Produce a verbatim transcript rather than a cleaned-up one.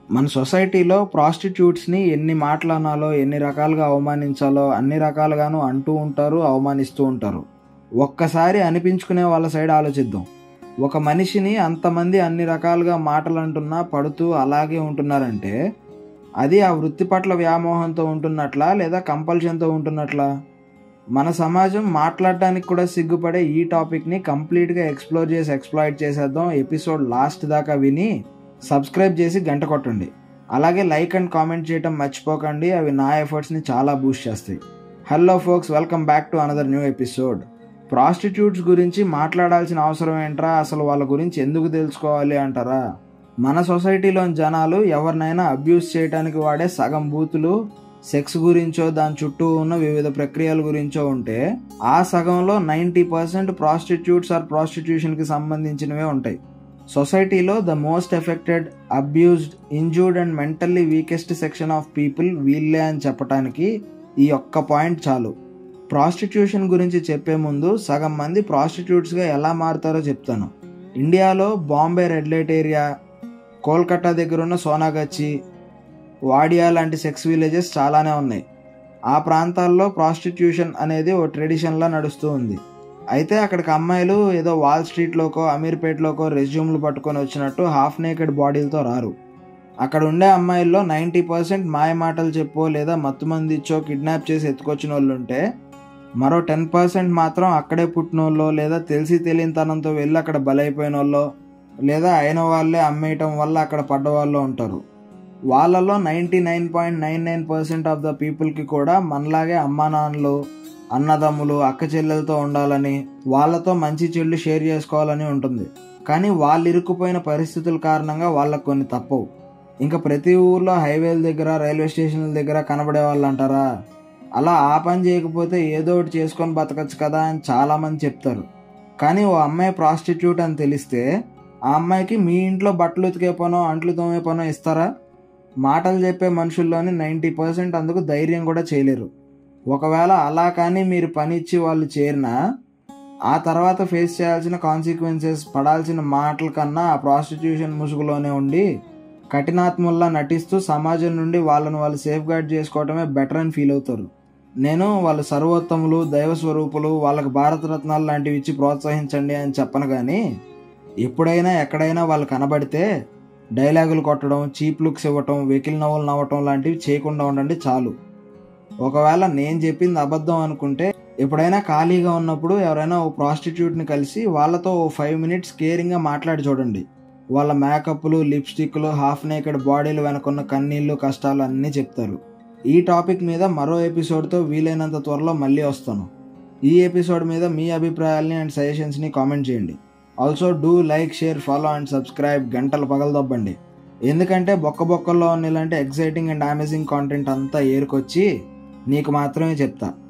మన సొసైటీలో ప్రాస్టిట్యూట్స్ని ఎన్ని మాటలు అనాలో, ఎన్ని రకాలుగా అవమానించాలో అన్ని రకాలుగాను అంటూ ఉంటారు, అవమానిస్తూ ఉంటారు. ఒక్కసారి అనిపించుకునే వాళ్ళ సైడ్ ఆలోచిద్దాం. ఒక మనిషిని అంతమంది అన్ని రకాలుగా మాటలు అంటున్నా పడుతూ అలాగే ఉంటున్నారంటే అది ఆ వృత్తి పట్ల వ్యామోహంతో ఉంటున్నట్లా లేదా కంపల్షన్తో ఉంటున్నట్లా? మన సమాజం మాట్లాడడానికి కూడా సిగ్గుపడే ఈ టాపిక్ని కంప్లీట్గా ఎక్స్ప్లోర్ చేసి ఎక్స్ప్లాయిట్ చేసేద్దాం. ఎపిసోడ్ లాస్ట్ దాకా విని సబ్స్క్రైబ్ చేసి గంట కొట్టండి. అలాగే లైక్ అండ్ కామెంట్ చేయడం మర్చిపోకండి, అవి నా ఎఫర్ట్స్ని చాలా బూస్ట్ చేస్తాయి. Hello folks, welcome back to another new episode. Prostitutes గురించి మాట్లాడాల్సిన అవసరం ఏంట్రా, అసలు వాళ్ళ గురించి ఎందుకు తెలుసుకోవాలి అంటారా? మన సొసైటీలోని జనాలు ఎవరినైనా అబ్యూస్ చేయడానికి వాడే సగం బూతులు సెక్స్ గురించో దాని చుట్టూ ఉన్న వివిధ ప్రక్రియల గురించో ఉంటే ఆ సగంలో నైంటీ పర్సెంట్ ప్రాస్టిట్యూట్స్ ఆర్ ప్రాస్టిట్యూషన్కి సంబంధించినవే ఉంటాయి. సొసైటీలో the most affected, abused, injured and mentally weakest section of people వీళ్ళే అని చెప్పడానికి ఈ ఒక్క పాయింట్ చాలు. ప్రాస్టిట్యూషన్ గురించి చెప్పే ముందు సగం మంది ప్రాస్టిట్యూట్స్గా ఎలా మారుతారో చెప్తాను. ఇండియాలో Bombay red light area, Kolkata దగ్గర ఉన్న సోనాగచ్చి, వాడియా లాంటి సెక్స్ విలేజెస్ చాలానే ఉన్నాయి. ఆ ప్రాంతాల్లో ప్రాస్టిట్యూషన్ అనేది ఓ ట్రెడిషన్లా నడుస్తూ ఉంది. అయితే అక్కడికి అమ్మాయిలు ఏదో వాల్ స్ట్రీట్లోకో అమీర్పేట్లోకో రెజ్యూమ్లు పట్టుకొని వచ్చినట్టు హాఫ్ నేకెడ్ బాడీలతో రారు. అక్కడ ఉండే అమ్మాయిల్లో నైంటీ పర్సెంట్ మాయ మాటలు చెప్పో లేదా మత్తుమంది ఇచ్చో కిడ్నాప్ చేసి ఎత్తుకొచ్చిన వాళ్ళు ఉంటే మరో టెన్ పర్సెంట్ మాత్రం అక్కడే పుట్టినోళ్ళో లేదా తెలిసి తెలియనితనంతో వెళ్ళి అక్కడ బలైపోయిన వాళ్ళో లేదా అయిన వాళ్ళే అమ్మేయటం వల్ల అక్కడ పడ్డవాళ్ళు ఉంటారు. వాళ్ళలో ninety nine point nine nine percent of the పీపుల్కి కూడా మనలాగే అమ్మా నాన్నలు, అన్నదమ్ములు, అక్క చెల్లెలతో ఉండాలని, వాళ్ళతో మంచి చెల్లు షేర్ చేసుకోవాలని ఉంటుంది. కానీ వాళ్ళు ఇరుక్కుపోయిన పరిస్థితుల కారణంగా వాళ్ళకు కొన్ని తప్పవు. ఇంకా ప్రతి ఊర్లో హైవేల దగ్గర, రైల్వే స్టేషన్ల దగ్గర కనబడే వాళ్ళు అంటారా, అలా ఆ పని చేయకపోతే ఏదో ఒకటి చేసుకొని బతకచ్చు కదా అని చాలామంది చెప్తారు. కానీ ఓ అమ్మాయి ప్రాస్టిట్యూట్ అని తెలిస్తే ఆ అమ్మాయికి మీ ఇంట్లో బట్టలు ఉతికే పనో అంట్లు తోమే పనో ఇస్తారా? మాటలు చెప్పే మనుషుల్లోని నైంటీ పర్సెంట్ అందుకు ధైర్యం కూడా చేయలేరు. ఒకవేళ అలా కానీ మీరు పని ఇచ్చి వాళ్ళు చేరినా ఆ తర్వాత ఫేస్ చేయాల్సిన కాన్సిక్వెన్సెస్, పడాల్సిన మాటల కన్నా ఆ ప్రాస్టిట్యూషన్ ముసుగులోనే ఉండి కఠినాత్ముల్లా నటిస్తూ సమాజం నుండి వాళ్ళను వాళ్ళు సేఫ్ గార్డ్ చేసుకోవటమే బెటర్ అని ఫీల్ అవుతారు. నేను వాళ్ళు సర్వోత్తములు, దైవ స్వరూపులు, వాళ్ళకి భారతరత్నాలు లాంటివి ఇచ్చి ప్రోత్సహించండి అని చెప్పను. కానీ ఎప్పుడైనా ఎక్కడైనా వాళ్ళు కనబడితే డైలాగులు కొట్టడం, చీప్ లుక్స్ ఇవ్వటం, వెకిల్ నవ్వులు నవ్వటం లాంటివి చేయకుండా ఉండండి చాలు. ఒకవేళ నేను చెప్పింది అబద్ధం అనుకుంటే ఎప్పుడైనా ఖాళీగా ఉన్నప్పుడు ఎవరైనా ఓ ప్రాస్టిట్యూట్ని కలిసి వాళ్ళతో ఓ ఫైవ్ మినిట్స్ కేరింగ్గా మాట్లాడి చూడండి. వాళ్ళ మేకప్లు, లిప్స్టిక్లు, హాఫ్ నేకెడ్ బాడీలు వెనకున్న కన్నీళ్ళు, కష్టాలు అన్నీ చెప్తారు. ఈ టాపిక్ మీద మరో ఎపిసోడ్తో వీలైనంత త్వరలో మళ్ళీ వస్తాను. ఈ ఎపిసోడ్ మీద మీ అభిప్రాయాల్ని అండ్ సజెషన్స్ని కామెంట్ చేయండి. Also do like, share, follow and subscribe. గంటలు పగలదొబ్బండి. ఎందుకంటే బొక్క బొక్కల్లో ఉన్న ఇలాంటి ఎక్సైటింగ్ అండ్ అమేజింగ్ కాంటెంట్ అంతా ఏరుకొచ్చి నీకు మాత్రమే చెప్తా.